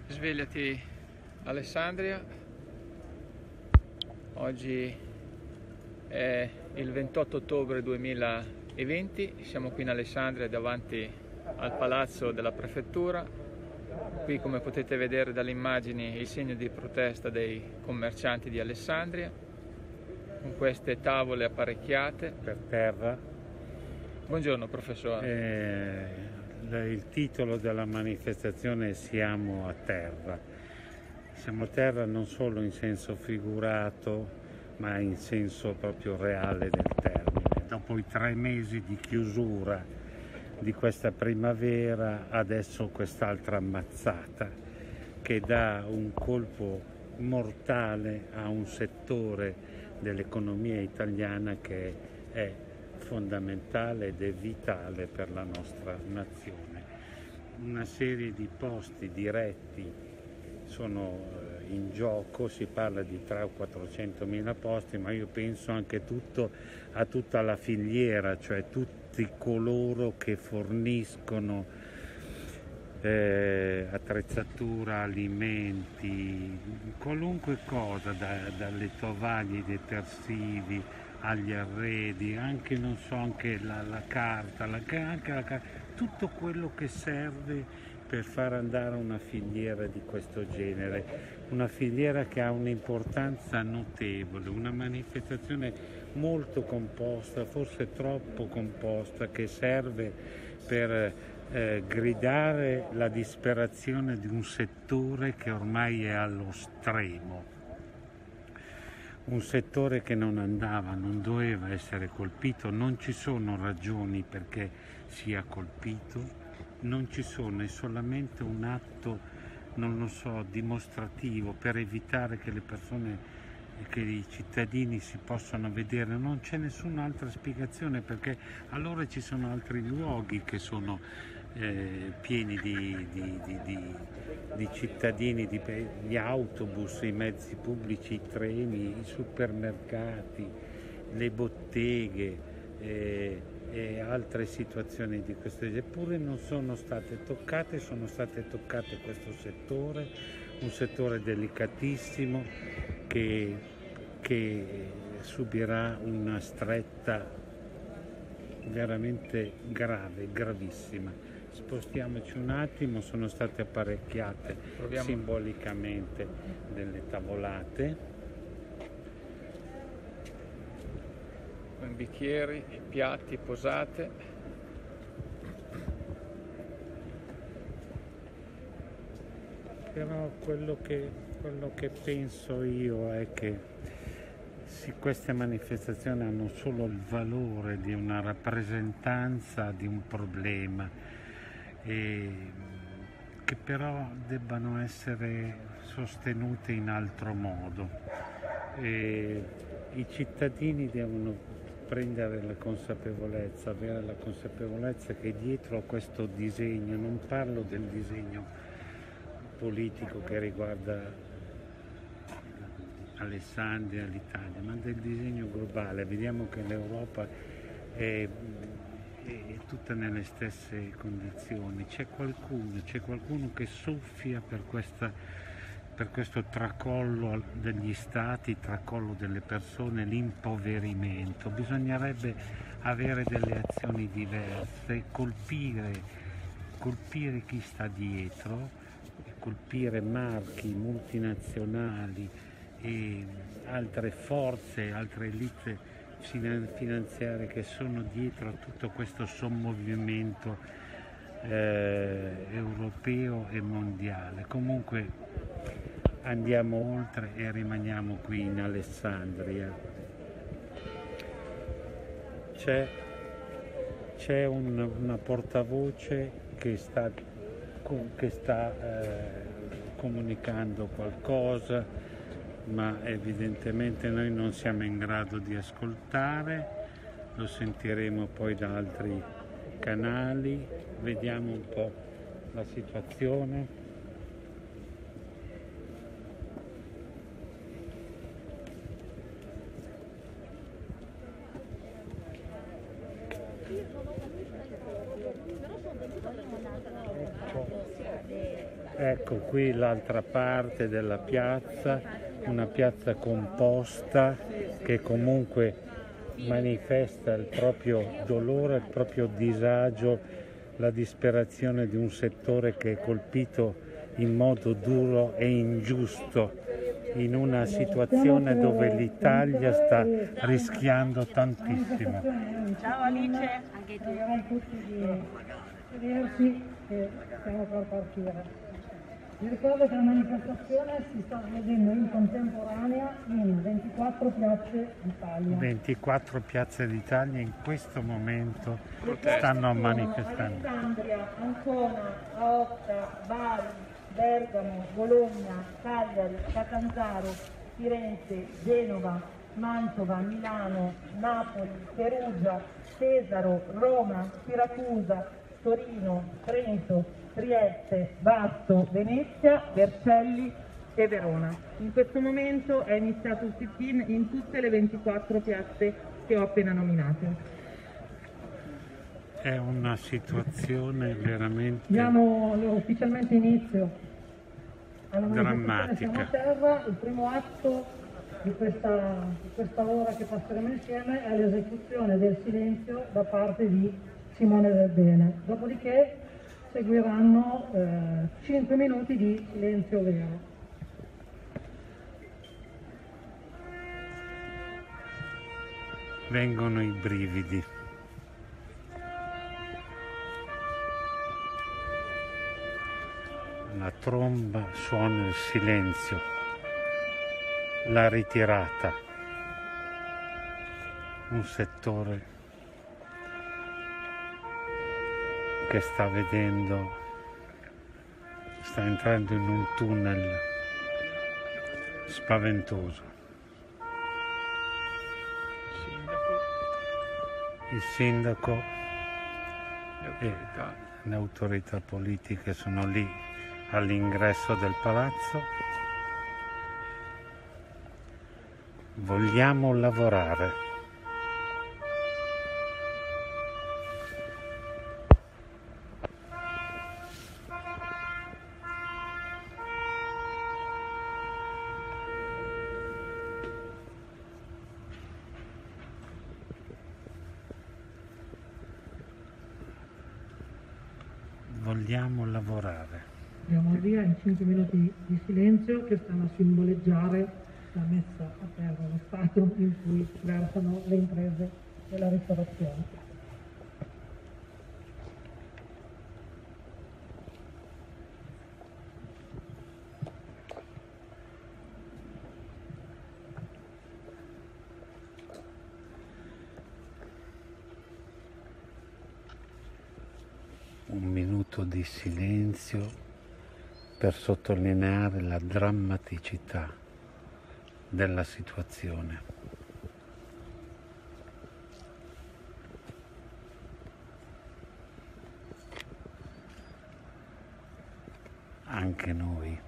Svegliati Alessandria, oggi è il 28 ottobre 2020, siamo qui in Alessandria davanti al palazzo della prefettura. Qui, come potete vedere dalle immagini, il segno di protesta dei commercianti di Alessandria, con queste tavole apparecchiate per terra. Buongiorno professore. Il titolo della manifestazione è Siamo a terra. Siamo a terra non solo in senso figurato, ma in senso proprio reale del termine. Dopo i 3 mesi di chiusura di questa primavera, adesso quest'altra ammazzata che dà un colpo mortale a un settore dell'economia italiana che è fondamentale ed è vitale per la nostra nazione. Una serie di posti diretti sono in gioco, si parla di 300 o 400 mila posti, ma io penso anche a tutta la filiera, cioè tutti coloro che forniscono attrezzatura, alimenti, qualunque cosa, dalle tovaglie, ai detersivi agli arredi, anche la carta, tutto quello che serve per far andare una filiera di questo genere, una filiera che ha un'importanza notevole, una manifestazione molto composta, forse troppo composta, che serve per gridare la disperazione di un settore che ormai è allo stremo. Un settore che non doveva essere colpito, non ci sono ragioni perché sia colpito, non ci sono, è solamente un atto, dimostrativo per evitare che le persone, che i cittadini si possano vedere. Non c'è nessun'altra spiegazione, perché allora ci sono altri luoghi che sono pieni di cittadini, gli autobus, i mezzi pubblici, i treni, i supermercati, le botteghe e altre situazioni di questo genere. Eppure non sono state toccate questo settore, un settore delicatissimo che subirà una stretta veramente grave, gravissima. Spostiamoci un attimo, sono state apparecchiate simbolicamente delle tavolate con bicchieri, piatti, posate. Però quello che penso io è che queste manifestazioni hanno solo il valore di una rappresentanza di un problema, e che però debbano essere sostenute in altro modo. I cittadini devono prendere la consapevolezza, avere la consapevolezza che dietro a questo disegno, non parlo del disegno politico che riguarda Alessandria, l'Italia, ma del disegno globale. Vediamo che l'Europa è tutta nelle stesse condizioni. C'è qualcuno che soffia per questo tracollo degli stati, tracollo delle persone, l'impoverimento. Bisognerebbe avere delle azioni diverse, colpire chi sta dietro, colpire marchi multinazionali e altre forze, altre elite finanziarie che sono dietro a tutto questo sommovimento europeo e mondiale. Comunque andiamo oltre e rimaniamo qui in Alessandria. C'è una portavoce che sta comunicando qualcosa, ma evidentemente noi non siamo in grado di ascoltare, lo sentiremo poi da altri canali. Vediamo un po' la situazione. Ecco qui l'altra parte della piazza, una piazza composta che comunque manifesta il proprio dolore, il proprio disagio, la disperazione di un settore che è colpito in modo duro e ingiusto in una situazione dove l'Italia sta rischiando tantissimo. Ciao Alice, anche tu. Tutti di sedersi e stiamo per partire. Vi ricordo che la manifestazione si sta svolgendo in contemporanea in 24 piazze d'Italia. 24 piazze d'Italia in questo momento stanno manifestando. Alessandria, Ancona, Aosta, Bari, Bergamo, Bologna, Cagliari, Catanzaro, Firenze, Genova, Mantova, Milano, Napoli, Perugia, Pesaro, Roma, Siracusa, Torino, Trento, Trieste, Vasto, Venezia, Vercelli e Verona. In questo momento è iniziato il sit-in in tutte le 24 piazze che ho appena nominato. È una situazione veramente Diamo ufficialmente inizio alla manifestazione. drammatica. Siamo a terra, il primo atto di questa ora che passeremo insieme è l'esecuzione del silenzio da parte di Simone Del Bene. Dopodiché seguiranno 5 minuti di silenzio vero. Vengono i brividi. La tromba suona il silenzio, la ritirata, un settore che sta entrando in un tunnel spaventoso. Il sindaco e le autorità politiche sono lì all'ingresso del palazzo. Vogliamo lavorare. Vogliamo lavorare. Diamo il via in 5 minuti di silenzio che stanno a simboleggiare la messa a terra, lo stato in cui versano le imprese della ristorazione. Un minuto di silenzio per sottolineare la drammaticità della situazione. Anche noi.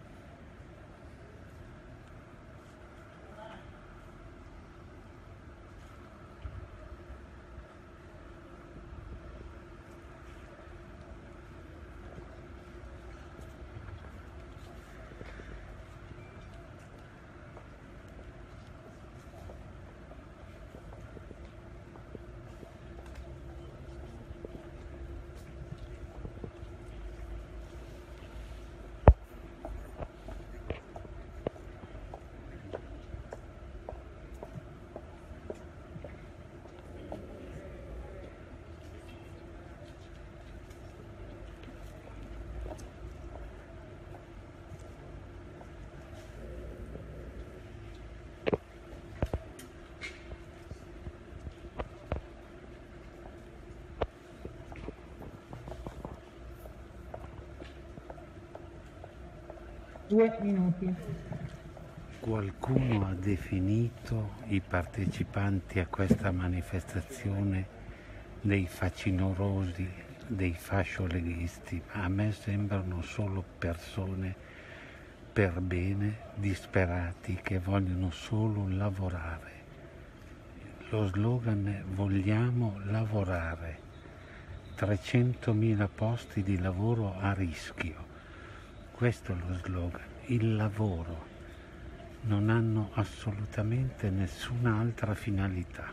Due minuti. Qualcuno ha definito i partecipanti a questa manifestazione dei facinorosi, dei fascioleghisti. A me sembrano solo persone per bene, disperati, che vogliono solo lavorare. Lo slogan è vogliamo lavorare. 300.000 posti di lavoro a rischio. questo è lo slogan, il lavoro. Non hanno assolutamente nessun'altra finalità.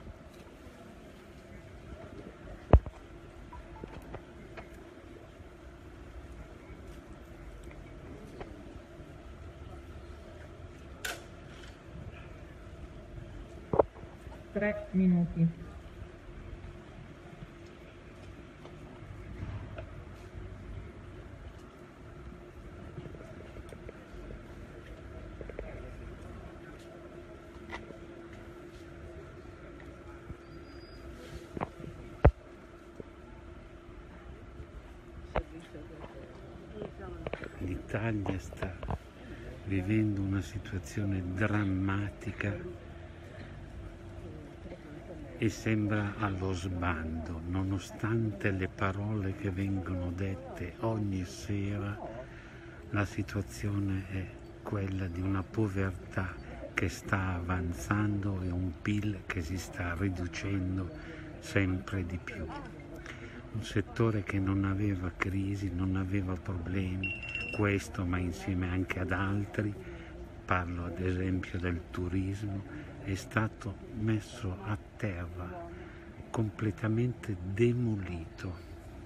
Tre minuti. L'Italia sta vivendo una situazione drammatica e sembra allo sbando, nonostante le parole che vengono dette ogni sera. La situazione è quella di una povertà che sta avanzando e un PIL che si sta riducendo sempre di più. Un settore che non aveva crisi, non aveva problemi, questo ma insieme anche ad altri, parlo ad esempio del turismo, è stato messo a terra, completamente demolito.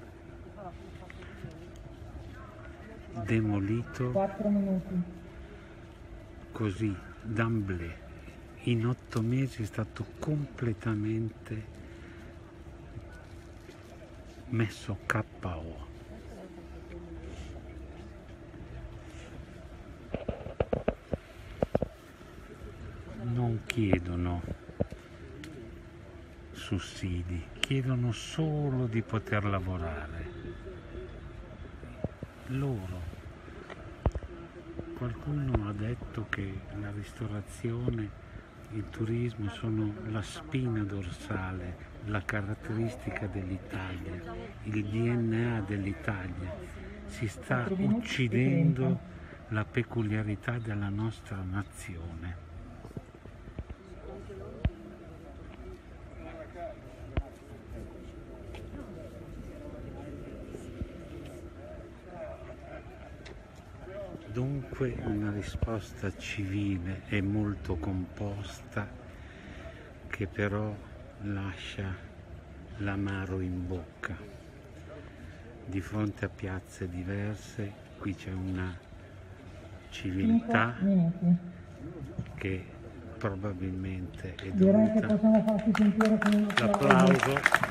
Demolito 4 minuti. così, d'amblè. In 8 mesi è stato completamente messo KO. Non chiedono sussidi, chiedono solo di poter lavorare. Loro. Qualcuno ha detto che la ristorazione, il turismo sono la spina dorsale, la caratteristica dell'Italia, il DNA dell'Italia. Si sta uccidendo la peculiarità della nostra nazione. Dunque una risposta civile e molto composta che però lascia l'amaro in bocca. Di fronte a piazze diverse qui c'è una civiltà che probabilmente è dovuta. L'applauso.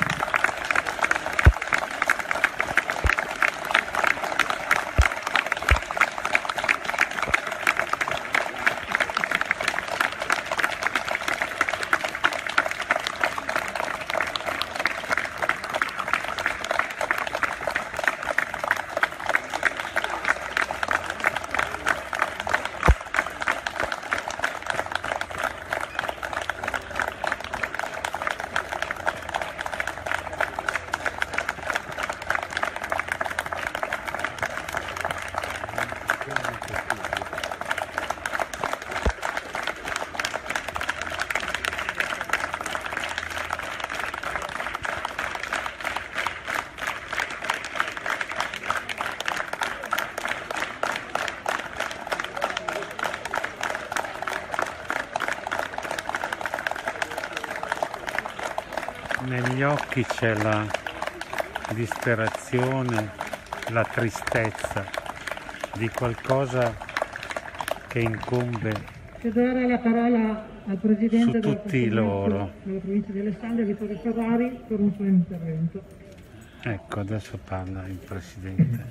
Negli occhi c'è la disperazione, la tristezza di qualcosa che incombe Cedo la parola al Presidente su tutti loro. della provincia di Alessandria, Vittorio Ferrari, per un suo intervento. Ecco, adesso parla il Presidente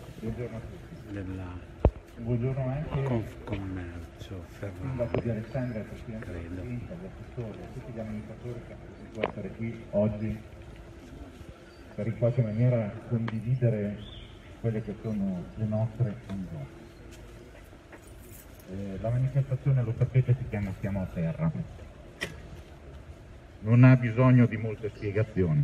della Buongiorno anche Confcommercio al Ferrari, sindaco di Alessandria, al Presidente della credo. Provincia, agli assessori, a tutti gli amministratori che hanno potuto essere qui oggi per in qualche maniera condividere quelle che sono le nostre condotte. La manifestazione, lo sapete, si chiama Siamo a Terra. Non ha bisogno di molte spiegazioni.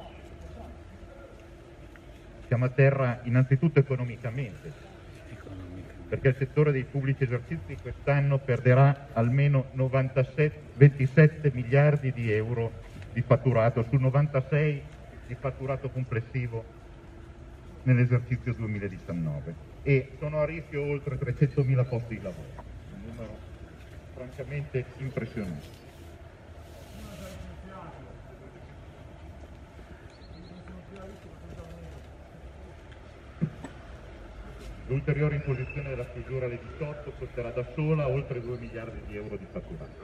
Siamo a terra innanzitutto economicamente, perché il settore dei pubblici esercizi quest'anno perderà almeno 27 miliardi di euro di fatturato su 96 di fatturato complessivo nell'esercizio 2019. e sono a rischio oltre 300.000 posti di lavoro, un numero francamente impressionante. L'ulteriore imposizione della chiusura alle 18 costerà da sola oltre 2 miliardi di euro di fatturato.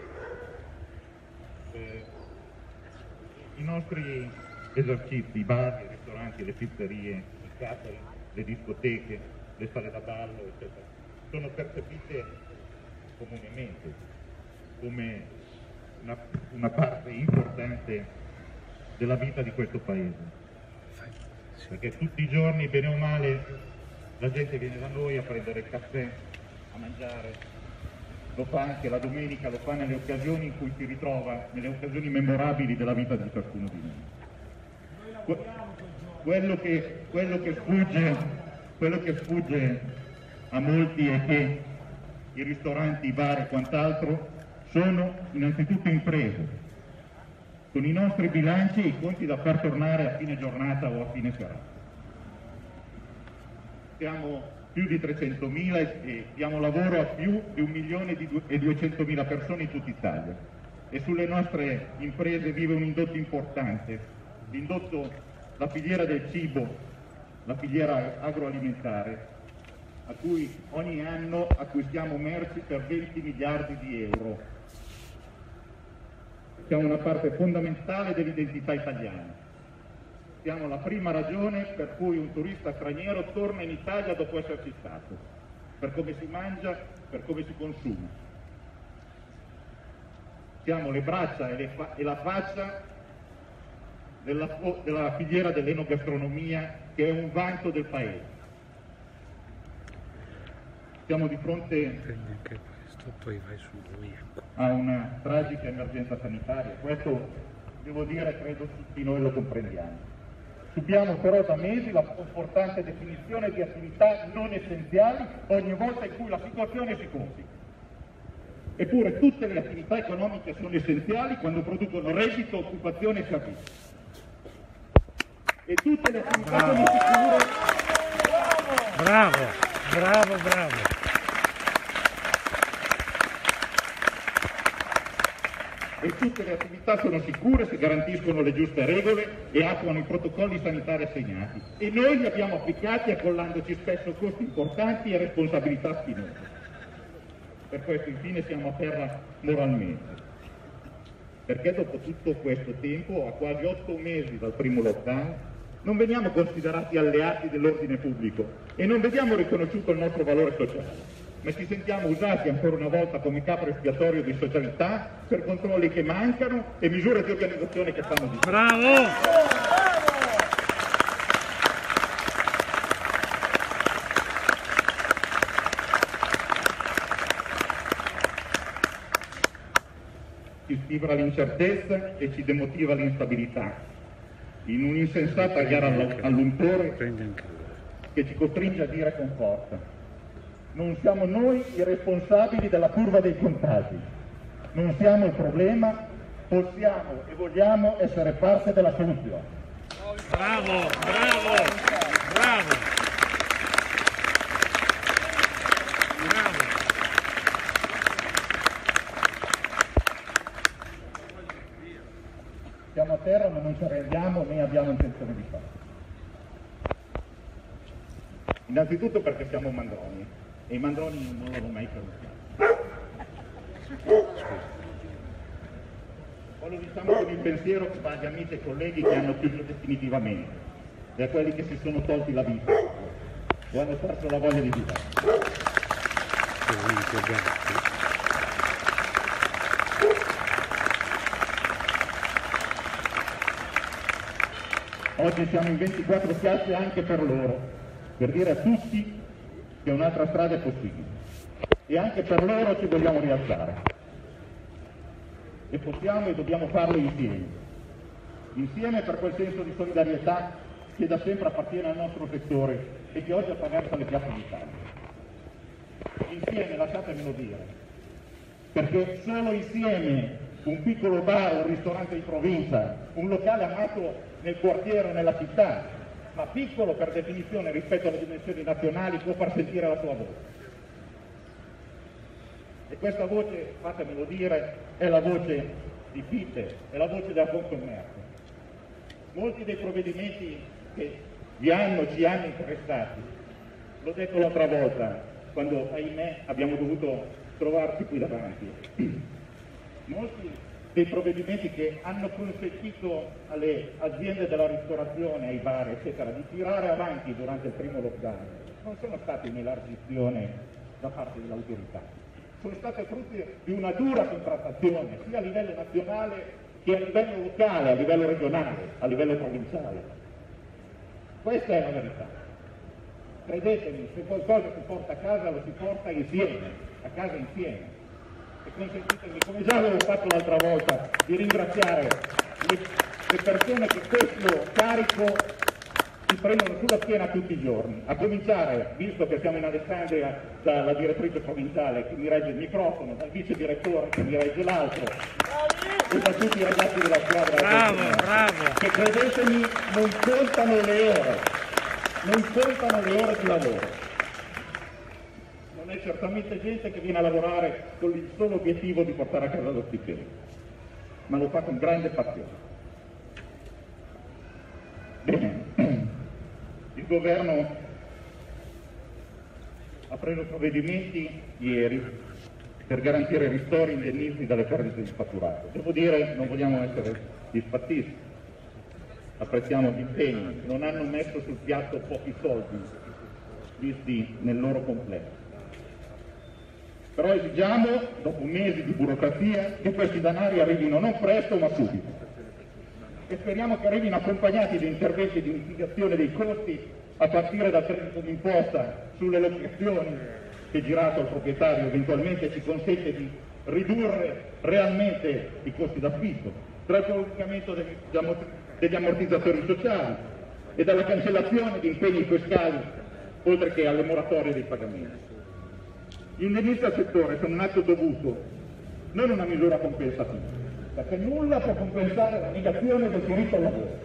I nostri esercizi, i bar, i ristoranti, le pizzerie, i catering, le discoteche, le sale da ballo, eccetera, sono percepite comunemente come una parte importante della vita di questo paese, perché tutti i giorni, bene o male, la gente viene da noi a prendere il caffè, a mangiare, lo fa anche la domenica, lo fa nelle occasioni in cui si ritrova, nelle occasioni memorabili della vita di ciascuno di noi. Quello che sfugge a molti è che i ristoranti, i bar e quant'altro sono innanzitutto imprese, con i nostri bilanci e i conti da far tornare a fine giornata o a fine serata. Siamo più di 300.000 e diamo lavoro a più di 1.200.000 persone in tutta Italia, e sulle nostre imprese vive un indotto importante, l'indotto, la filiera del cibo, la filiera agroalimentare, a cui ogni anno acquistiamo merci per 20 miliardi di euro. Siamo una parte fondamentale dell'identità italiana. Siamo la prima ragione per cui un turista straniero torna in Italia dopo esserci stato, per come si mangia, per come si consuma. Siamo le braccia e la faccia della filiera dell'enogastronomia, che è un vanto del paese. Siamo di fronte a una tragica emergenza sanitaria, questo devo dire, credo tutti noi lo comprendiamo. Subiamo però da mesi la confortante definizione di attività non essenziali ogni volta in cui la situazione si complica. Eppure tutte le attività economiche sono essenziali quando producono reddito, occupazione e servizi. E tutte le attività sono sicure. Bravo. E tutte le attività sono sicure se garantiscono le giuste regole e attuano i protocolli sanitari assegnati. E noi li abbiamo applicati accollandoci spesso costi importanti e responsabilità spinose. Per questo infine siamo a terra moralmente. Perché dopo tutto questo tempo, a quasi 8 mesi dal primo lockdown, non veniamo considerati alleati dell'ordine pubblico e non vediamo riconosciuto il nostro valore sociale, ma ci sentiamo usati ancora una volta come capro espiatorio di socialità per controlli che mancano e misure di organizzazione che fanno di. Bravo! Ci sfibra l'incertezza e ci demotiva l'instabilità, in un'insensata gara all'untore che ci costringe a dire con forza: non siamo noi i responsabili della curva dei contagi, non siamo il problema, possiamo e vogliamo essere parte della soluzione. Bravo! Siamo a terra ma non ci arrendiamo né abbiamo intenzione di farlo. Innanzitutto perché siamo mandroni e i mandroni non l'hanno mai permesso. Poi lo diciamo con il pensiero che va agli amici e colleghi che hanno chiuso definitivamente e a quelli che si sono tolti la vita o hanno perso la voglia di vivere. Oggi siamo in 24 piazze anche per loro, per dire a tutti che un'altra strada è possibile. E anche per loro ci vogliamo rialzare. E possiamo e dobbiamo farlo insieme. Insieme per quel senso di solidarietà che da sempre appartiene al nostro settore e che oggi attraversa le piazze d'Italia. Insieme, lasciatemelo dire, perché solo insieme un piccolo bar, un ristorante di provincia, un locale amato nel quartiere o nella città, ma piccolo per definizione rispetto alle dimensioni nazionali, può far sentire la sua voce. E questa voce, fatemelo dire, è la voce di Fitte, è la voce della Confcommercio. Molti dei provvedimenti che ci hanno interessati, l'ho detto l'altra volta, quando ahimè abbiamo dovuto trovarci qui davanti, molti dei provvedimenti che hanno consentito alle aziende della ristorazione, ai bar, eccetera, di tirare avanti durante il primo lockdown, non sono stati un'elargizione da parte dell'autorità, sono state frutto di una dura contrattazione, sia a livello nazionale che a livello locale, a livello regionale, a livello provinciale. Questa è la verità. Credetemi, se qualcosa si porta a casa lo si porta insieme, a casa insieme. E consentitemi, come già avevo fatto l'altra volta, di ringraziare le persone che questo carico si prendono sulla schiena tutti i giorni, a cominciare, visto che siamo in Alessandria, dalla direttrice provinciale che mi regge il microfono, dal vice direttore che mi regge l'altro, e da tutti i ragazzi della squadra. Bravo. Che credetemi non contano le ore di lavoro. Non è certamente gente che viene a lavorare con il solo obiettivo di portare a casa lo stipendio, ma lo fa con grande passione. Bene, il governo ha preso provvedimenti ieri per garantire ristori indennizi dalle perdite di fatturato. Devo dire, non vogliamo essere disfattisti, apprezziamo gli impegni, non hanno messo sul piatto pochi soldi, visti nel loro complesso. Però esigiamo, dopo mesi di burocrazia, che questi denari arrivino non presto ma subito. E speriamo che arrivino accompagnati di interventi di mitigazione dei costi a partire dal credito d'imposta sulle locazioni che girato al proprietario eventualmente ci consente di ridurre realmente i costi d'affitto, tra il prolungamento degli ammortizzatori sociali e dalla cancellazione di impegni fiscali, oltre che alle moratorie dei pagamenti. Gli indennizzi al settore sono un atto dovuto, non una misura compensativa, perché nulla può compensare la negazione del diritto al lavoro.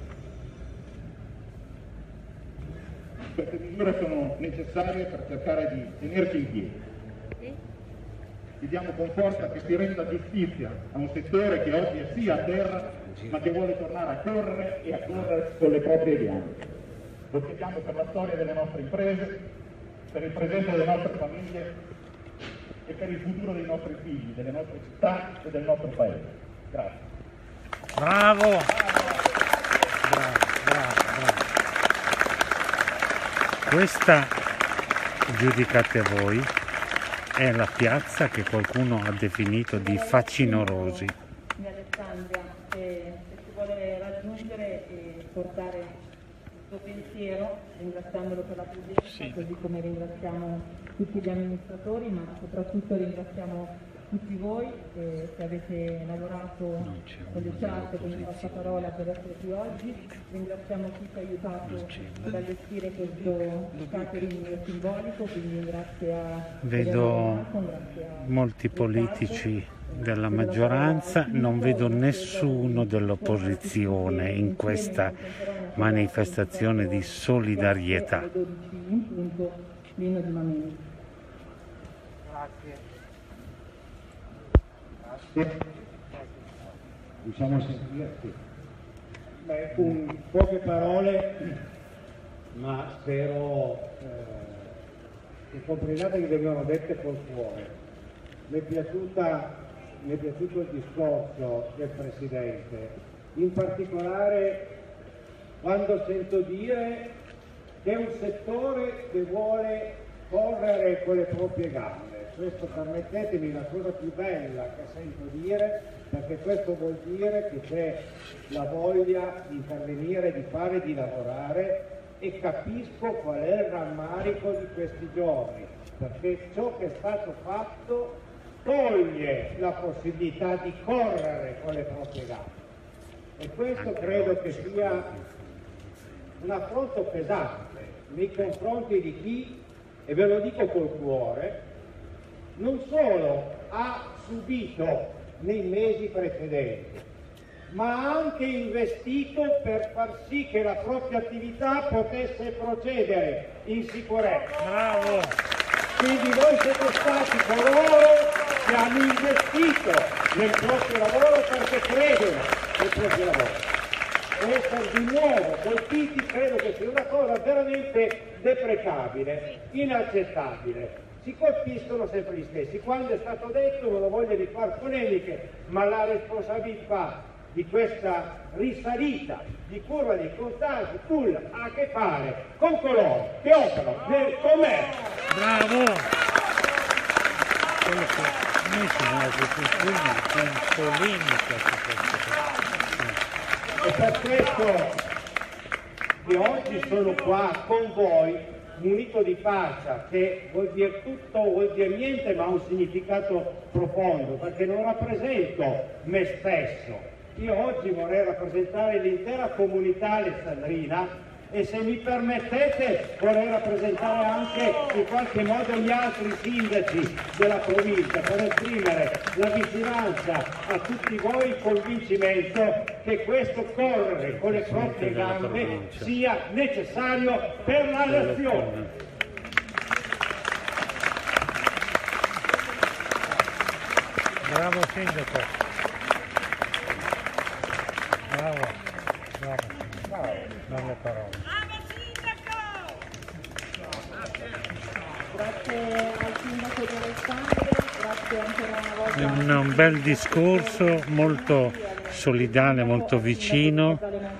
Queste misure sono necessarie per cercare di tenerci in piedi. Chiediamo con forza che si renda giustizia a un settore che oggi è sì a terra, ma che vuole tornare a correre e a correre con le proprie gambe. Lo chiediamo per la storia delle nostre imprese, per il presente delle nostre famiglie e per il futuro dei nostri figli, delle nostre città e del nostro paese. Grazie. Bravo. Questa, giudicate voi, è la piazza che qualcuno ha definito di facinorosi. Di Alessandria, se si vuole raggiungere e portare il suo pensiero, ringraziandolo per la presenza, così come ringraziamo tutti gli amministratori, ma soprattutto ringraziamo tutti voi che avete lavorato con le chat, con il passaparola per essere qui oggi. Ringraziamo chi ci ha aiutato ad allestire questo catering simbolico, quindi grazie a... Vedo molti politici della maggioranza, non vedo nessuno dell'opposizione in questa manifestazione di solidarietà. Diciamo sentirti. Con poche parole, ma spero che comprendiate che vengono dette col cuore. Mi è piaciuto il discorso del Presidente, in particolare quando sento dire che è un settore che vuole correre con le proprie gambe. Questo, permettetemi, la cosa più bella che sento dire, perché questo vuol dire che c'è la voglia di intervenire, di fare, di lavorare, e capisco qual è il rammarico di questi giorni, perché ciò che è stato fatto toglie la possibilità di correre con le proprie gambe. E questo credo che sia un affronto pesante nei confronti di chi, e ve lo dico col cuore, non solo ha subito nei mesi precedenti, ma ha anche investito per far sì che la propria attività potesse procedere in sicurezza. Bravo! Quindi voi siete stati coloro che hanno investito nel proprio lavoro perché credono nel proprio lavoro. Essere di nuovo colpiti credo che sia una cosa veramente deprecabile, inaccettabile. Si colpiscono sempre gli stessi. Quando è stato detto, non ho voglia di far polemiche, ma la responsabilità di questa risalita di curva dei contagi nulla ha a che fare con coloro che operano nel commercio. Bravo! Quello che noi siamo l'agricoltura con polemica su questo. E per questo che oggi sono qua con voi, munito di faccia, che vuol dire tutto, vuol dire niente, ma ha un significato profondo, perché non rappresento me stesso. Io oggi vorrei rappresentare l'intera comunità alessandrina e, se mi permettete, vorrei rappresentare anche in qualche modo gli altri sindaci della provincia per esprimere la vicinanza a tutti voi, il convincimento che questo correre con le proprie gambe sia necessario per la nazione. Bravo sindaco! Bravo, bravo, belle parole. Grazie al sindaco di Alessandria, grazie ancora una volta. Un bel discorso, molto solidale, molto vicino,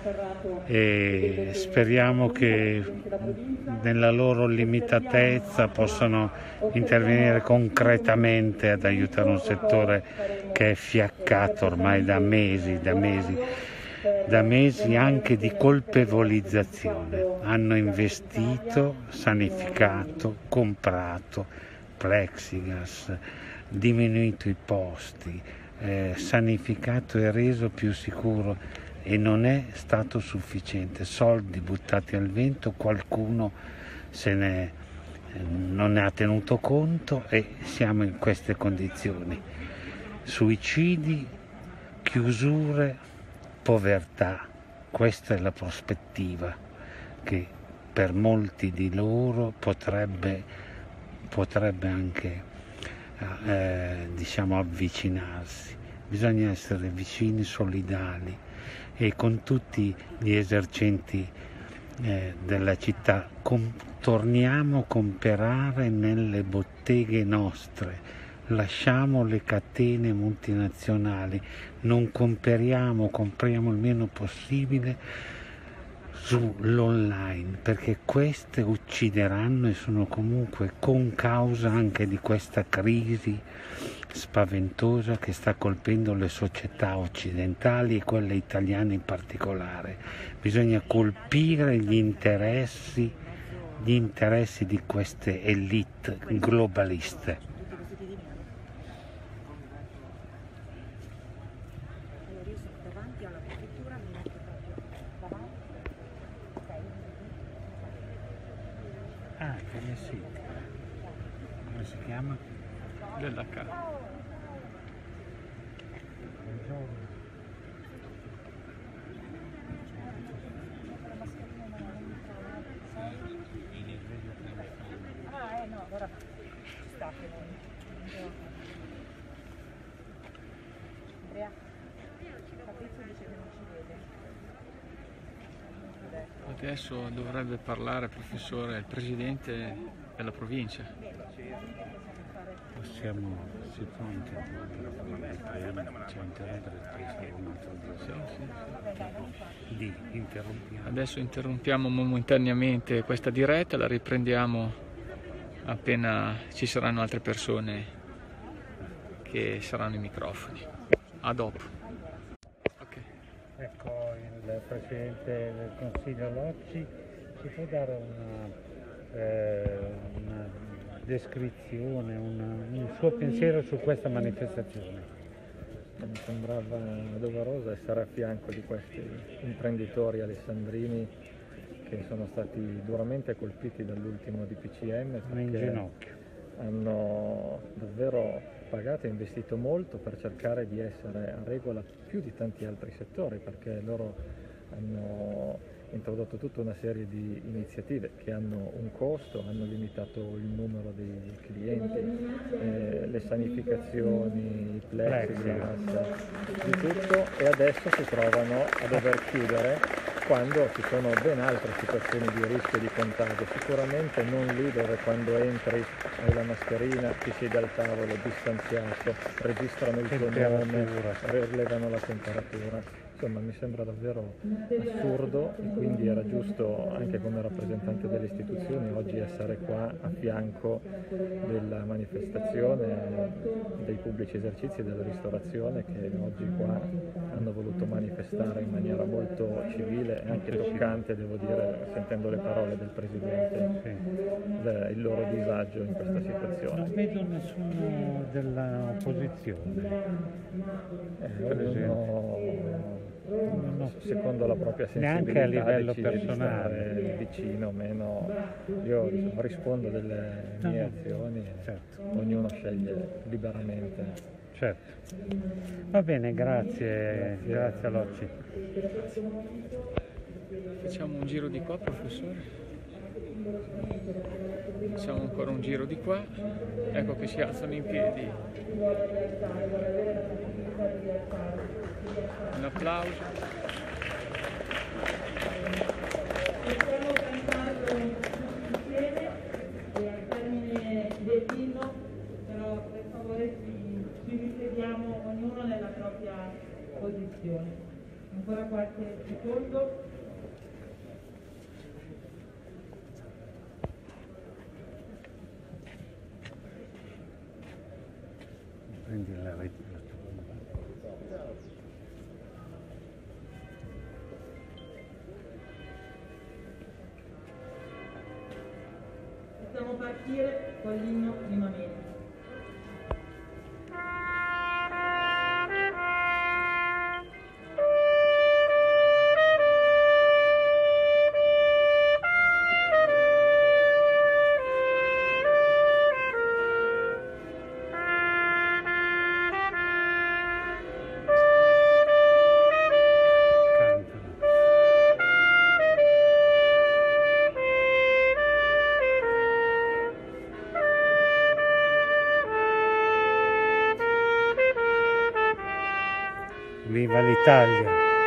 e speriamo che nella loro limitatezza possano intervenire concretamente ad aiutare un settore che è fiaccato ormai da mesi anche di colpevolizzazione. Hanno investito, sanificato, comprato plexiglass, diminuito i posti, sanificato e reso più sicuro, e non è stato sufficiente. Soldi buttati al vento, qualcuno non ne ha tenuto conto e siamo in queste condizioni. Suicidi, chiusure, povertà, questa è la prospettiva che per molti di loro potrebbe anche avvicinarsi. Bisogna essere vicini, solidali, e con tutti gli esercenti della città torniamo a comprare nelle botteghe nostre. Lasciamo le catene multinazionali, non compriamo il meno possibile sull'online, perché queste uccideranno e sono comunque concausa anche di questa crisi spaventosa che sta colpendo le società occidentali e quelle italiane in particolare. Bisogna colpire gli interessi di queste elite globaliste. Ah, come si chiama? Della casa. Buongiorno. No, ora ci sta. Andrea, Fabrizio dice che non ci vede. Adesso dovrebbe parlare, professore, il presidente della provincia. Si può interrompere un altro di interrompiamo. Adesso interrompiamo momentaneamente questa diretta, la riprendiamo appena ci saranno altre persone che saranno i microfoni. A dopo. Okay. Ecco il Presidente del Consiglio Locci, ci può dare una descrizione, un suo pensiero su questa manifestazione? Mi sembrava doveroso essere a fianco di questi imprenditori alessandrini che sono stati duramente colpiti dall'ultimo DPCM, In ginocchio. hanno davvero pagato e investito molto per cercare di essere a regola più di tanti altri settori, perché loro hanno introdotto tutta una serie di iniziative che hanno un costo, hanno limitato il numero dei clienti, le sanificazioni, i plexiglass, di tutto, e adesso si trovano a dover chiudere quando ci sono ben altre situazioni di rischio di contagio. Sicuramente non lì dove quando entri hai la mascherina, ti siedi al tavolo distanziato, registrano il tuo nome, rilevano la temperatura. Insomma, mi sembra davvero assurdo, e quindi era giusto anche come rappresentante delle istituzioni oggi essere qua a fianco della manifestazione dei pubblici esercizi e della ristorazione, che oggi qua hanno voluto manifestare in maniera molto civile e anche toccante, devo dire, sentendo le parole del Presidente, il loro disagio in questa situazione. Non vedo nessuno dell'opposizione. Secondo la propria sensibilità, neanche a livello decide personale, di stare vicino o meno. Io rispondo delle mie azioni e certo. Ognuno sceglie liberamente. Certo. Va bene, grazie Locci. Facciamo un giro di qua, professore. Facciamo ancora un giro di qua. Ecco che si alzano in piedi. Un applauso. Possiamo cantarlo tutti insieme e al termine dell'inno, però per favore ci risediamo ognuno nella propria posizione. Ancora qualche secondo. Prendi la rete. Possiamo partire con l'inno di Mameli. Viva l'Italia!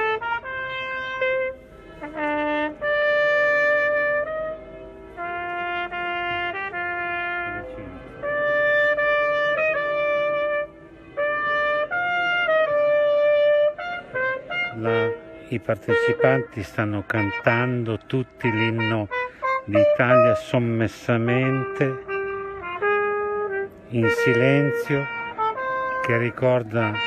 I partecipanti stanno cantando tutti l'inno d'Italia sommessamente, in silenzio, che ricordano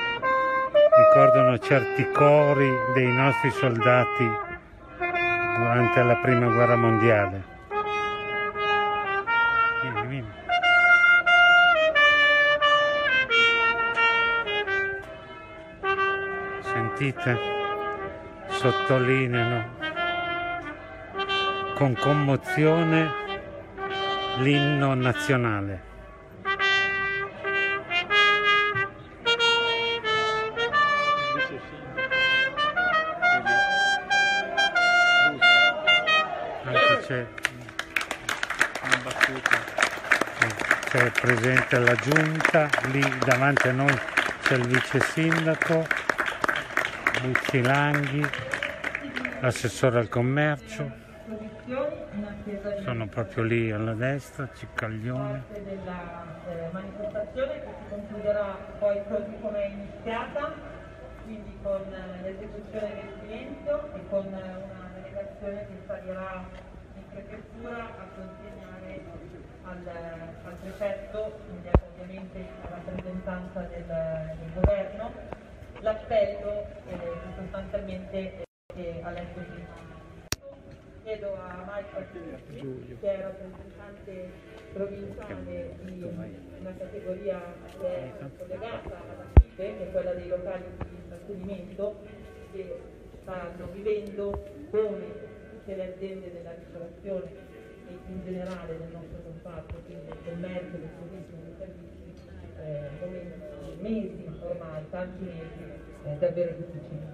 certi cori dei nostri soldati durante la Prima Guerra Mondiale. Vieni. Sentite? Sottolineano con commozione l'inno nazionale. Anche c'è Una battuta. c'è presente la giunta, lì davanti a noi c'è il vice sindaco Bucci Langhi, l'assessore al commercio, sono proprio lì alla destra, Ciccaglione. Della manifestazione che si concluderà poi così come è iniziata, quindi con l'esecuzione del silenzio e con una delegazione che salirà in prefettura a consegnare al prefetto, quindi ovviamente in rappresentanza del governo, l'appello che sostanzialmente ha letto prima. Chiedo a Michael, che è rappresentante provinciale di una categoria che è collegata alla FIPE, che è quella dei locali di stabilimento, che stanno vivendo come tutte le aziende della ristorazione e in generale del nostro comparto, quindi del commercio, del turismo, dei servizi, mesi ormai, tanti mesi, davvero difficili.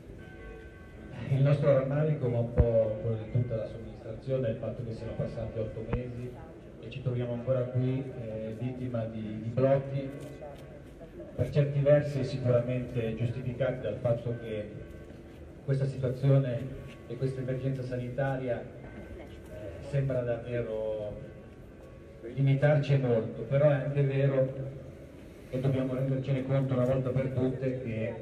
Il nostro rammarico, ma un po' quello di tutta la somministrazione, è il fatto che siano passati 8 mesi e ci troviamo ancora qui vittima di blocchi, per certi versi sicuramente giustificati dal fatto che questa situazione e questa emergenza sanitaria sembra davvero limitarci molto, però è anche vero che dobbiamo rendercene conto una volta per tutte che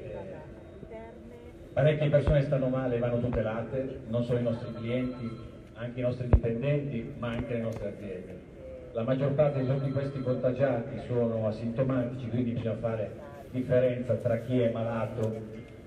parecchie persone stanno male e vanno tutelate, non solo i nostri clienti, anche i nostri dipendenti, ma anche le nostre aziende. La maggior parte di tutti questi contagiati sono asintomatici, quindi bisogna fare differenza tra chi è malato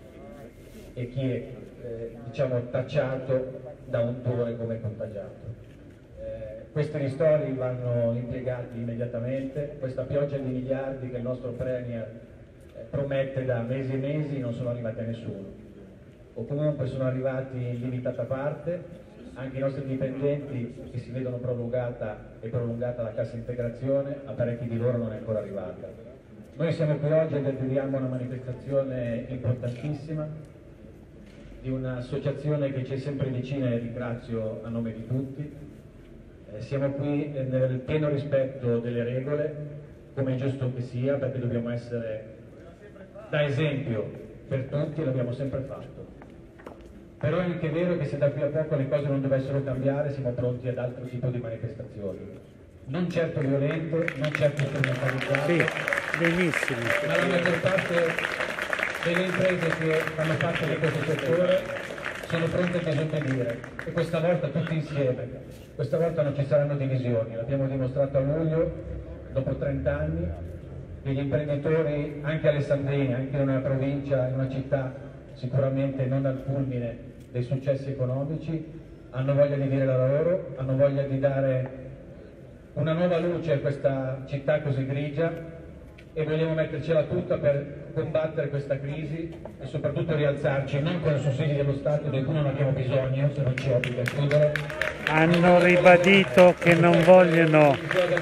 e chi è diciamo tacciato da un tumore come contagiato. Questi ristori vanno impiegati immediatamente, questa pioggia di miliardi che il nostro Premier promette da mesi e mesi non sono arrivati a nessuno, o comunque sono arrivati in limitata parte. Anche i nostri dipendenti che si vedono prolungata la cassa integrazione, a parecchi di loro non è ancora arrivata. Noi siamo qui oggi ed aderiamo a una manifestazione importantissima di un'associazione che ci è sempre vicina e ringrazio a nome di tutti. Siamo qui nel pieno rispetto delle regole, come è giusto che sia, perché dobbiamo essere da esempio per tutti e l'abbiamo sempre fatto. Però è anche vero che se da qui a poco le cose non dovessero cambiare siamo pronti ad altro tipo di manifestazioni. Non certo violente, non certo strumentalizzate, sì, benissimo. Ma la maggior parte delle imprese che fanno parte di questo settore sono pronte a disobbedire e questa volta tutti insieme. Questa volta non ci saranno divisioni, l'abbiamo dimostrato a luglio, dopo 30 anni, che gli imprenditori anche alessandrini, anche in una provincia, in una città sicuramente non al culmine dei successi economici, hanno voglia di dire la loro, hanno voglia di dare una nuova luce a questa città così grigia e vogliamo mettercela tutta per combattere questa crisi e soprattutto rialzarci, non con i sussidi dello Stato di cui non abbiamo bisogno, se non ci obbliga a chiudere. Hanno ribadito che non vogliono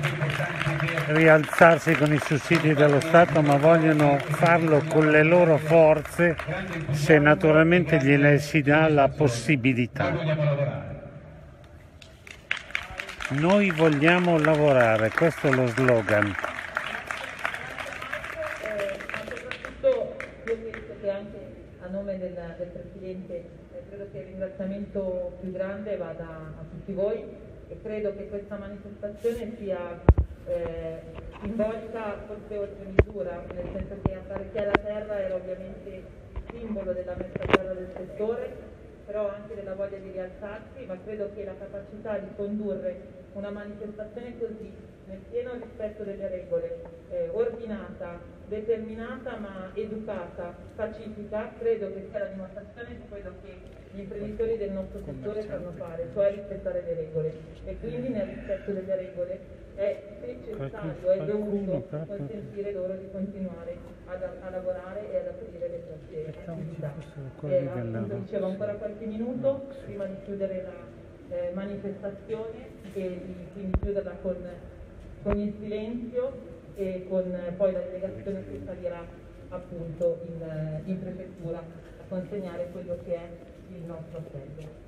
rialzarsi con i sussidi dello Stato, ma vogliono farlo con le loro forze, se naturalmente gliene si dà la possibilità. Noi vogliamo lavorare, questo è lo slogan. Ma soprattutto io penso che anche a nome del Presidente credo che il ringraziamento più grande vada a tutti voi e credo che questa manifestazione sia involta forse oltre misura, nel senso che apparecchiare la terra era ovviamente simbolo della messa a terra del settore, però anche della voglia di rialzarsi, ma credo che la capacità di condurre una manifestazione così, nel pieno rispetto delle regole, ordinata, determinata ma educata, pacifica, credo che sia la dimostrazione di quello che gli imprenditori del nostro settore sanno fare, cioè rispettare le regole. E quindi nel rispetto delle regole è necessario e dovuto consentire loro di continuare a lavorare e ad aprire le proprie attività. Appunto, dicevo ancora qualche minuto prima di chiudere la manifestazione e quindi chiuderla con il silenzio e con poi la delegazione che salirà appunto in prefettura a consegnare quello che è il nostro appello.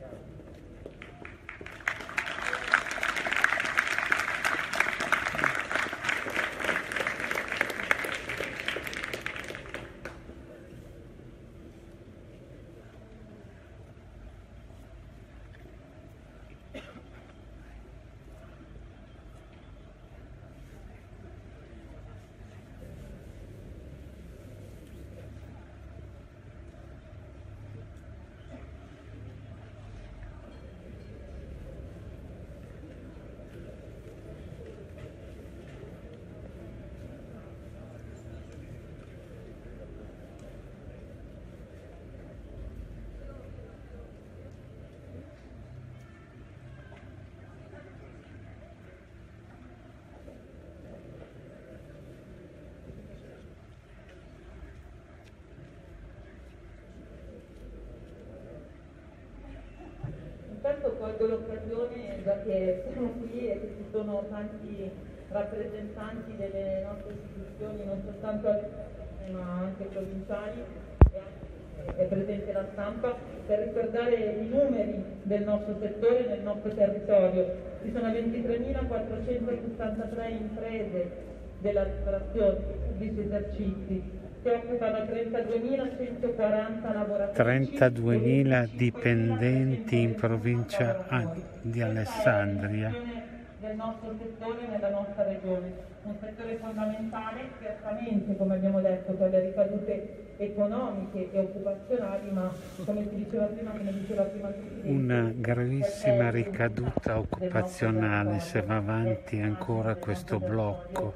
Intanto colgo l'occasione, già che siamo qui e che ci sono tanti rappresentanti delle nostre istituzioni, non soltanto ma anche provinciali, è presente la stampa, per ricordare i numeri del nostro settore nel nostro territorio. Ci sono 23.463 imprese della ristorazione, pubblici esercizi, che occupano 32.140 lavoratori. 32.000 dipendenti in provincia di Alessandria. Del nostro settore nella nostra regione, un settore fondamentale certamente, come abbiamo detto, per le ricadute economiche e occupazionali, ma come diceva prima una gravissima ricaduta occupazionale se va avanti ancora questo blocco.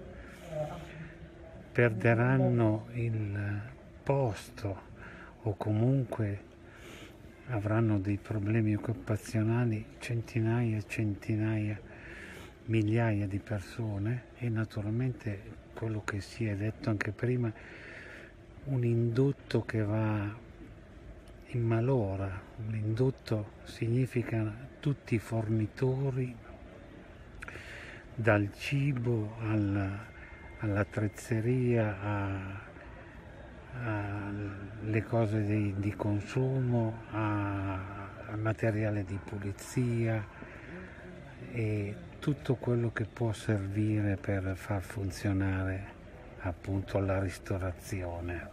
Perderanno il posto o comunque avranno dei problemi occupazionali centinaia e centinaia, migliaia di persone, e naturalmente quello che si è detto anche prima, un indotto che va in malora. Un indotto significa tutti i fornitori, dal cibo all'attrezzeria, alle cose di consumo, al materiale di pulizia e tutto quello che può servire per far funzionare appunto la ristorazione.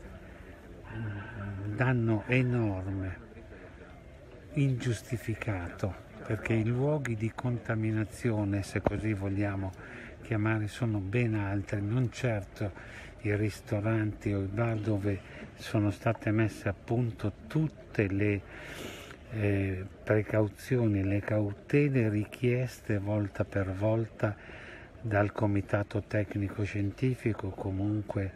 Un danno enorme, ingiustificato, perché i luoghi di contaminazione, se così vogliamo chiamare, sono ben altri, non certo i ristoranti o i bar dove sono state messe a punto tutte le precauzioni, le cautele richieste volta per volta dal comitato tecnico scientifico, comunque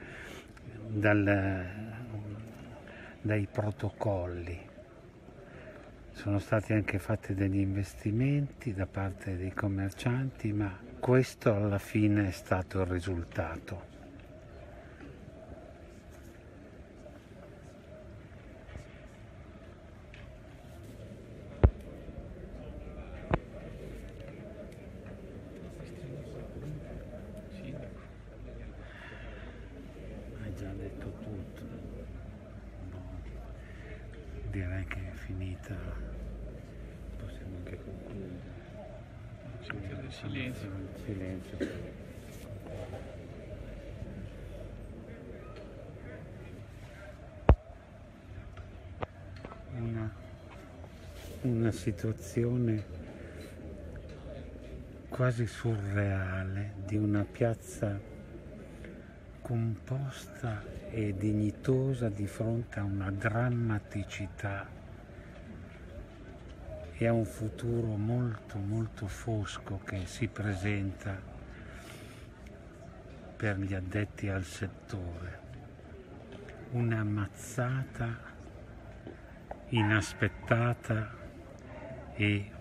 dai protocolli. Sono stati anche fatti degli investimenti da parte dei commercianti, ma questo alla fine è stato il risultato. Direi che è finita, possiamo anche concludere. Silenzio. Silenzio. Una situazione quasi surreale di una piazza composta e dignitosa di fronte a una drammaticità e a un futuro molto molto fosco che si presenta per gli addetti al settore. Una mazzata inaspettata e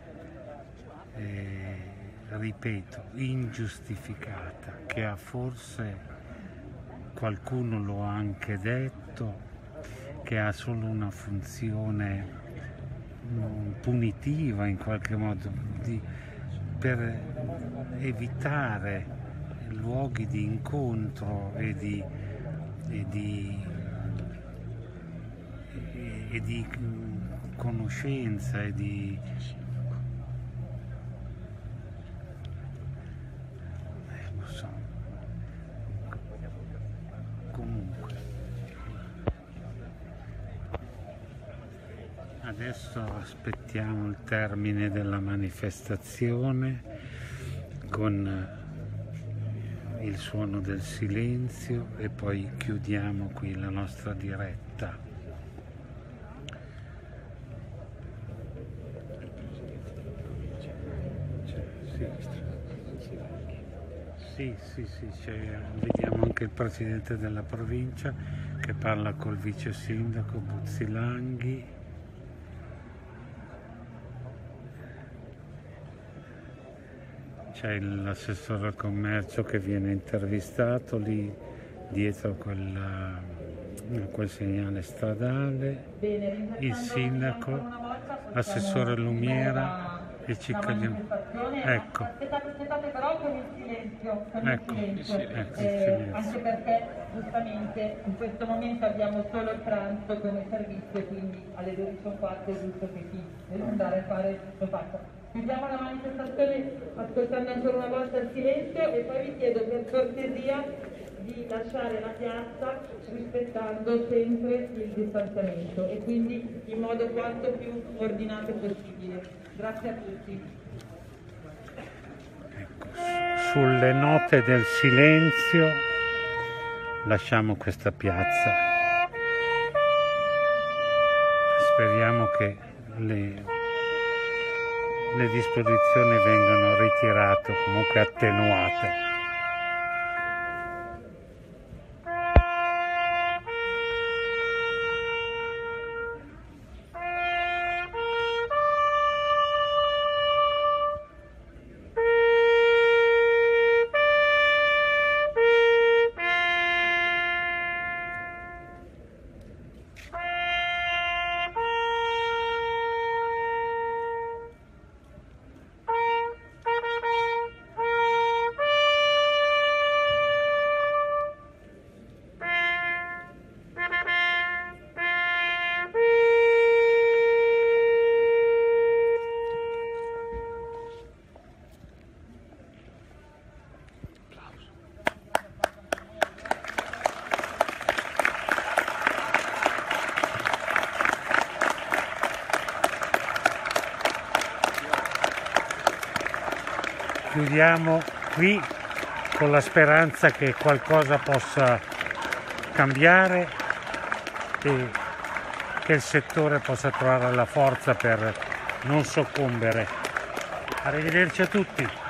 ripeto, ingiustificata, che ha forse, qualcuno lo ha anche detto, che ha solo una funzione punitiva in qualche modo, per evitare luoghi di incontro e di conoscenza e di non so. Comunque adesso aspettiamo il termine della manifestazione con il suono del silenzio e poi chiudiamo qui la nostra diretta. Sì, vediamo anche il presidente della provincia che parla col vice sindaco Buzzilanghi. C'è l'assessore al commercio che viene intervistato lì dietro quel segnale stradale, il sindaco, l'assessore Lumiera la manifestazione, ecco. aspettate però con il silenzio, Ecco. Anche perché giustamente in questo momento abbiamo solo il pranzo come servizio, quindi alle 12:15 è giusto che chi deve andare a fare lo faccia. Chiudiamo la manifestazione ascoltando ancora una volta il silenzio e poi vi chiedo per cortesia di lasciare la piazza rispettando sempre il distanziamento e quindi in modo quanto più ordinato possibile. Grazie a tutti. Sulle note del silenzio lasciamo questa piazza. Speriamo che le disposizioni vengano ritirate o comunque attenuate. Chiudiamo qui con la speranza che qualcosa possa cambiare e che il settore possa trovare la forza per non soccombere. Arrivederci a tutti.